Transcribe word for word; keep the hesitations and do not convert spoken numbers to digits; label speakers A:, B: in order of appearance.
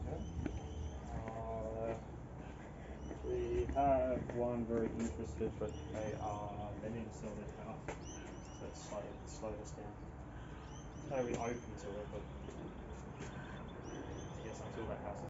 A: Uh, we have one very interested, but they are they need to sell their house, so it's slow slowed us down. So we're open to it, but I guess until that house is